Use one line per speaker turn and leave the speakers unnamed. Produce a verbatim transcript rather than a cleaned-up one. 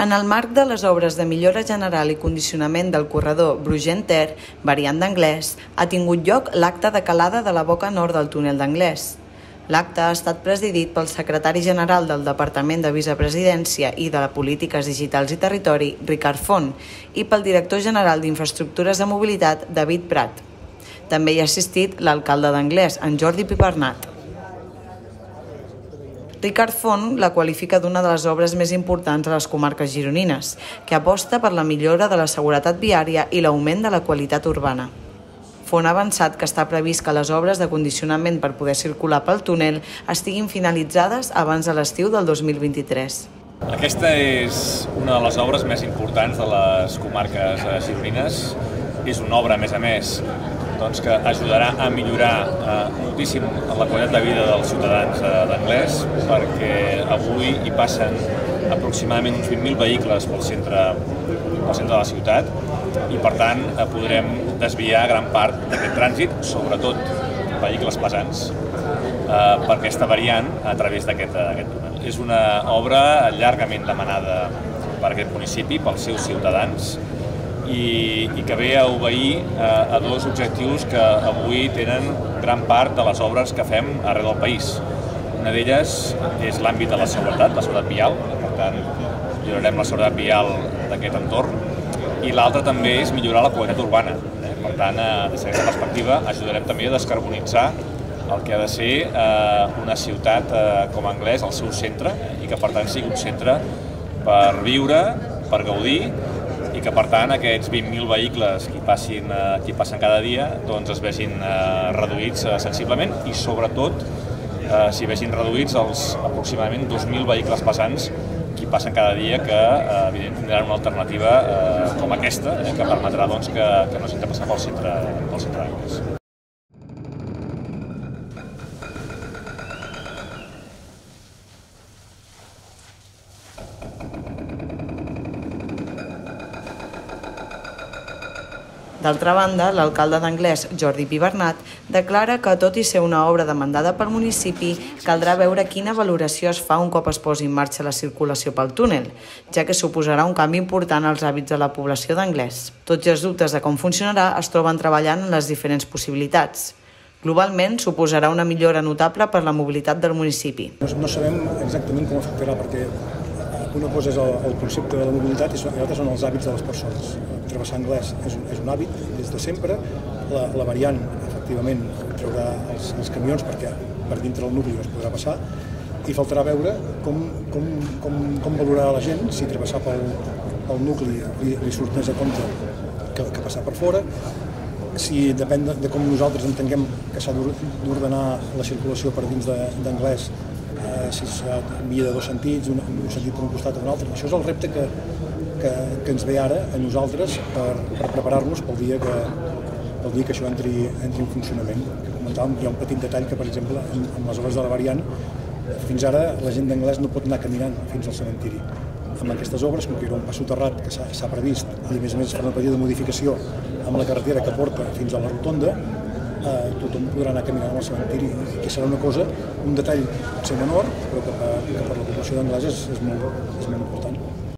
En el marc de les obres de millora general i condicionament del corredor Brugent-Ter, variant d'Anglès, ha tingut lloc l'acte de calada de la boca nord del túnel d'Anglès. L'acte ha estat presidit pel secretari general del Departament de Vicepresidència i de Polítiques Digitals i Territori, Ricard Font, i pel director general d'Infraestructures de Mobilitat, David Prat. També hi ha assistit l'alcalde d'Anglès, en Jordi Pibernat. Ricard Font la qualifica d'una de les obres més importants a les comarques gironines, que aposta per la millora de la seguretat viària i l'augment de la qualitat urbana. Font ha avançat que està previst que les obres de condicionament per poder circular pel túnel estiguin finalitzades abans de l'estiu del dos mil vint-i-tres.
Aquesta és una de les obres més importants de les comarques gironines. És una obra, a més a més, doncs, que ajudarà a millorar eh, moltíssim la qualitat de vida dels ciutadans eh, d'Anglès, perquè avui hi passen aproximadament uns vint mil vehicles pel centre, pel centre de la ciutat i, per tant, eh, podrem desviar gran part d'aquest trànsit, sobretot vehicles pesants, eh, per aquesta variant a través d'aquest túnel. És una obra llargament demanada per aquest municipi, pels seus ciutadans, i, i que ve a obeir eh, a dos objectius que avui tenen gran part de les obres que fem arreu del país. Una d'elles és l'àmbit de la seguretat, la seguretat vial, per tant, millorarem la seguretat vial d'aquest entorn, i l'altra també és millorar la qualitat urbana. Eh? Per tant, eh, des d'aquesta perspectiva, ajudarem també a descarbonitzar el que ha de ser eh, una ciutat eh, com Anglès, el seu centre, i que per tant sigui un centre per viure, per gaudir, i que per tant aquests vint mil vehicles que hi, passin, eh, que hi passen cada dia doncs es vegin eh, reduïts eh, sensiblement i sobretot eh, s'hi vegin reduïts els aproximadament dos mil vehicles pesants que hi passen cada dia que eh, evidentment tindran una alternativa eh, com aquesta, eh, que permetrà doncs, que, que no s'hagi de passar pel centre, pel centre d'Anglès.
D'altra banda, l'alcalde d'Anglès, Jordi Pibernat, declara que, tot i ser una obra demandada pel municipi, caldrà veure quina valoració es fa un cop es posi en marxa la circulació pel túnel, ja que suposarà un canvi important als hàbits de la població d'Anglès. Tots els dubtes de com funcionarà es troben treballant en les diferents possibilitats. Globalment, suposarà una millora notable per la mobilitat del municipi.
No sabem exactament com afectarà, perquè una cosa és el, el concepte de la mobilitat i l'altra són els hàbits de les persones. Travessar Anglès és un, és un hàbit des de sempre. La, la variant, efectivament, traurà els, els camions perquè per dintre del nucli no es podrà passar i faltarà veure com, com, com, com valorarà la gent si travessar pel, pel nucli li, li surt més a compte que, que passar per fora. Si depèn de, de com nosaltres entenguem que s'ha d'ordenar la circulació per dins d'Anglès, eh, si serà via de dos sentits, un, un sentit per un costat o un altre. Això és el repte que, que, que ens ve ara a nosaltres per, per preparar-nos pel dia que, pel dia que això entri, entri en funcionament. Que comentàvem, hi ha un petit detall que, per exemple, en, en les obres de la variant, fins ara la gent d'Anglès no pot anar caminant fins al cementiri. Amb aquestes obres, com que hi ha un pas soterrat que s'ha previst i a més a més farà una petita modificació amb la carretera que porta fins a la rotonda, eh, tothom podrà anar caminant al cementiri, que serà una cosa, un detall potser menor, però que per, que per la població d'Anglès és, és, molt, és molt important.